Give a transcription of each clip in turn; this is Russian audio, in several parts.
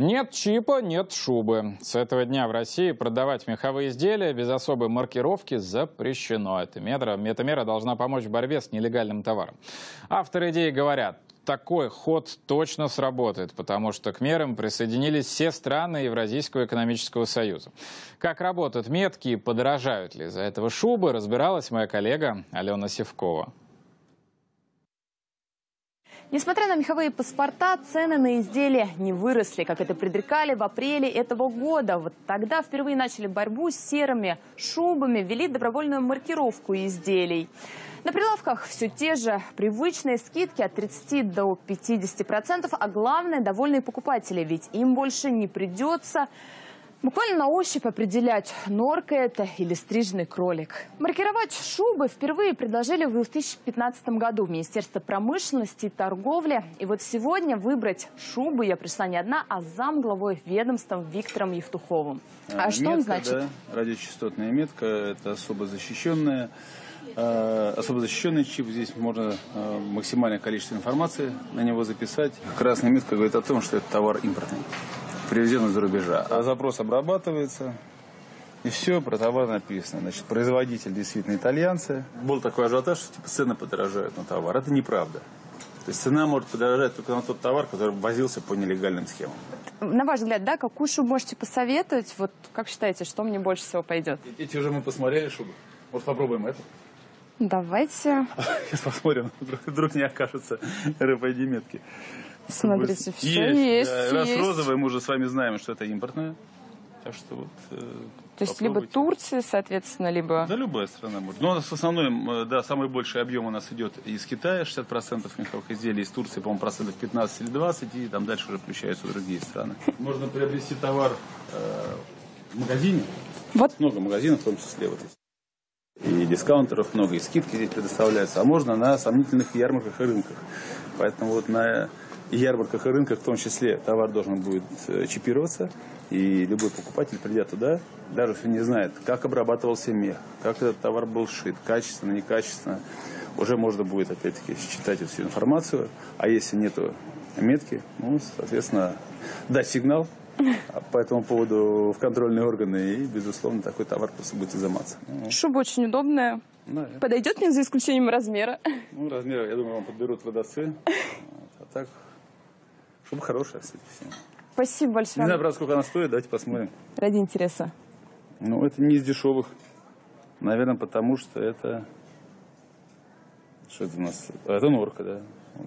Нет чипа, нет шубы. С этого дня в России продавать меховые изделия без особой маркировки запрещено. Эта мера должна помочь в борьбе с нелегальным товаром. Авторы идеи говорят, такой ход точно сработает, потому что к мерам присоединились все страны Евразийского экономического союза. Как работают метки и подорожают ли из-за этого шубы, разбиралась моя коллега Алена Сивкова. Несмотря на меховые паспорта, цены на изделия не выросли, как это предрекали в апреле этого года. Вот тогда впервые начали борьбу с серыми шубами, ввели добровольную маркировку изделий. На прилавках все те же привычные скидки от 30 до 50%, а главное – довольные покупатели, ведь им больше не придется буквально на ощупь определять, норка это или стриженный кролик. Маркировать шубы впервые предложили в 2015 году в Министерство промышленности и торговли. И вот сегодня выбрать шубу я пришла не одна, а с замглавой ведомства Виктором Евтуховым. А что он значит? Да, радиочастотная метка – это особо защищенная. Особо защищенный чип, здесь можно максимальное количество информации на него записать. Красная метка говорит о том, что это товар импортный, привезен из-за рубежа. А запрос обрабатывается, и все, про товар написано. Значит, производитель действительно итальянцы. Был такой ажиотаж, что типа, цены подорожают на товар. Это неправда. То есть цена может подорожать только на тот товар, который возился по нелегальным схемам. На ваш взгляд, да, какую шубу можете посоветовать? Вот как считаете, что мне больше всего пойдет? Эти уже мы посмотрели шубы. Может, попробуем эту? Давайте. Сейчас посмотрим, вдруг не окажется RFID-метки. Смотрите, все есть. Да. Раз розовая, мы уже с вами знаем, что это импортная. Так что вот. То есть либо Турция, соответственно, либо. Да, любая страна может. Но в основном, да, самый больший объем у нас идет из Китая, 60% меховых изделий, из Турции, по-моему, процентов 15 или 20, и там дальше уже включаются другие страны. Можно приобрести товар в магазине. Вот. Много магазинов, в том числе вот здесь. И дискаунтеров много, и скидки здесь предоставляются. А можно на сомнительных ярмарках и рынках. Поэтому вот на ярмарках и рынках в том числе товар должен будет чипироваться. И любой покупатель, придя туда, даже если не знает, как обрабатывался мех, как этот товар был сшит, качественно, некачественно, уже можно будет, опять-таки, считать эту всю информацию. А если нету метки, ну, соответственно, дать сигнал по этому поводу в контрольные органы, и, безусловно, такой товар просто будет изыматься. Шуба очень удобная. Да, подойдет мне за исключением размера? Ну, размер, я думаю, вам подберут продавцы. А так, шуба хорошая, кстати. Спасибо большое. Не знаю, правда, сколько она стоит, давайте посмотрим. Ради интереса. Ну, это не из дешевых. Наверное, потому что это... Что это у нас? Это норка, да.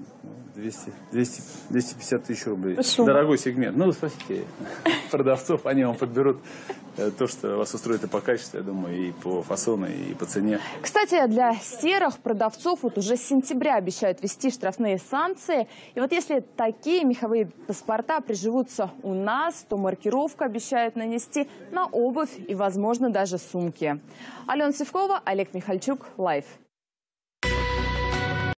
250 тысяч рублей. Шо? Дорогой сегмент. Ну, спросите продавцов, они вам подберут то, что вас устроит и по качеству, я думаю, и по фасону, и по цене. Кстати, для серых продавцов вот уже с сентября обещают ввести штрафные санкции. И вот если такие меховые паспорта приживутся у нас, то маркировку обещают нанести на обувь и, возможно, даже сумки. Алена Сивкова, Олег Михальчук, Лайв.